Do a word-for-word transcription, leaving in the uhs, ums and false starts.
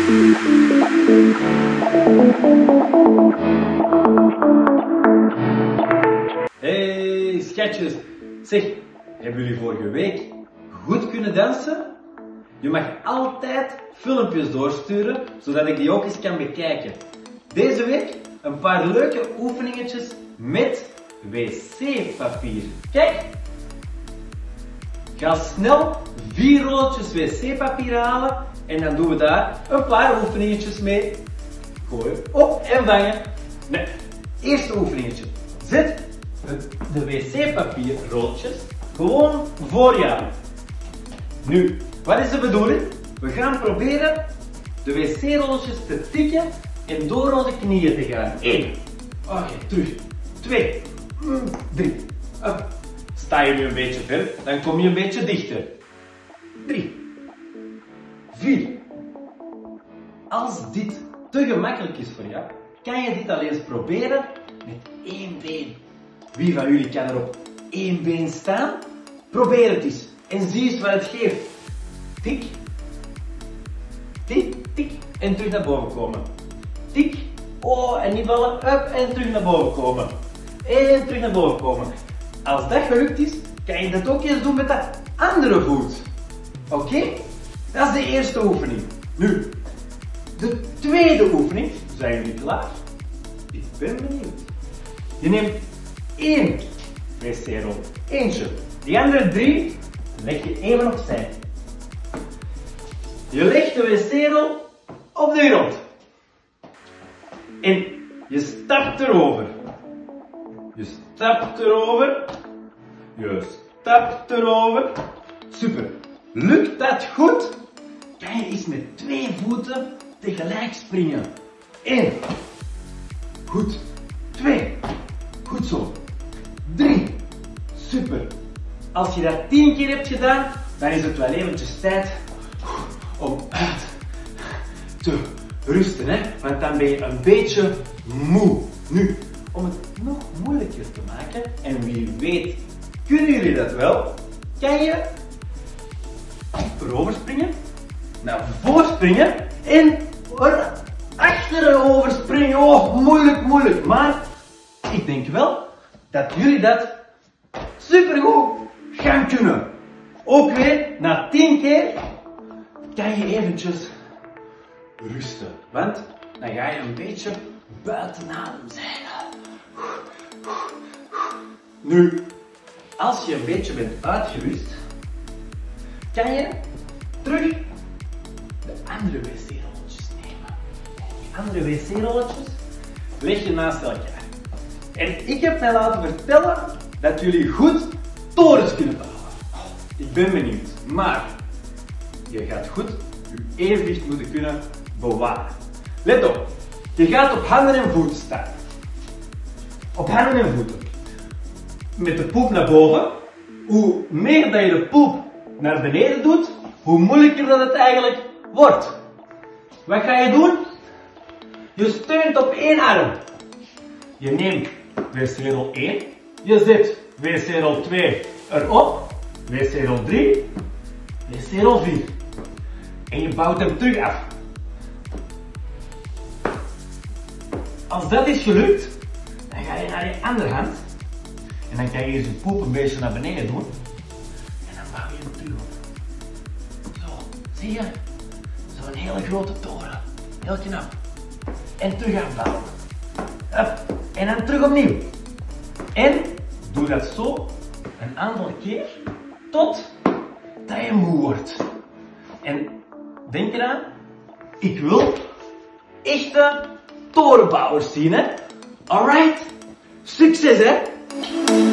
Hey schatjes, zeg, hebben jullie vorige week goed kunnen dansen? Je mag altijd filmpjes doorsturen, zodat ik die ook eens kan bekijken. Deze week een paar leuke oefeningetjes met wc-papier. Kijk! Ga snel vier rolletjes wc-papier halen en dan doen we daar een paar oefeningetjes mee. Gooien, op en vangen. Nee, eerste oefeningetje. Zet de wc-papierrolletjes gewoon voor jou. Nu, wat is de bedoeling? We gaan proberen de wc-rolletjes te tikken en door onze knieën te gaan. één. Oké, okay, terug. twee. drie. Up. Sta je nu een beetje ver, dan kom je een beetje dichter. drie. vier. Als dit te gemakkelijk is voor jou, kan je dit al eens proberen met één been. Wie van jullie kan er op één been staan? Probeer het eens en zie eens wat het geeft. Tik, tik, tik en terug naar boven komen. Tik, oh en niet vallen, up en terug naar boven komen. En terug naar boven komen. Als dat gelukt is, kan je dat ook eens doen met de andere voet. Oké? Okay? Dat is de eerste oefening. Nu, de tweede oefening. Zijn jullie klaar? Ik ben benieuwd. Je neemt één wc-rol. Eentje. Die andere drie leg je even opzij. Je legt de wc-rol op de grond. En je stapt erover. Je stapt erover. Je stapt erover. Super. Lukt dat goed? Kan je eens met twee voeten tegelijk springen. Eén. Goed. Twee. Goed zo. Drie. Super. Als je dat tien keer hebt gedaan, dan is het wel eventjes tijd om uit te rusten, hè? Want dan ben je een beetje moe. Nu, om het nog moeilijker te maken, en wie weet, kunnen jullie dat wel, kan je erover springen, naar voren springen en er achteren over springen. Oh, moeilijk, moeilijk. Maar ik denk wel dat jullie dat supergoed gaan kunnen. Ook weer, na tien keer, kan je eventjes rusten. Want dan ga je een beetje buiten adem zijn. Nu, als je een beetje bent uitgerust, kan je terug de andere wc-rolletjes nemen. Die andere wc-rolletjes leg je naast elkaar. En ik heb mij laten vertellen dat jullie goed torens kunnen bouwen. Ik ben benieuwd, maar je gaat goed je evenwicht moeten kunnen bewaren. Let op, je gaat op handen en voeten staan. Op handen en voeten. Met de poep naar boven. Hoe meer dat je de poep naar beneden doet, hoe moeilijker dat het eigenlijk wordt. Wat ga je doen? Je steunt op één arm. Je neemt wc-rol één. Je zet wc-rol twee erop. wc-rol drie. wc-rol vier. En je bouwt hem terug af. Als dat is gelukt, dan ga je naar je andere hand. En dan kan je eens je poep een beetje naar beneden doen. En dan bouw je hem terug op. Zo, zie je? Zo'n hele grote toren. Heel knap. En terug afbouwen. Up. En dan terug opnieuw. En doe dat zo een aantal keer tot dat je moe wordt. En denk eraan, ik wil echte torenbouwers zien, hè? Alright? Succes, hè?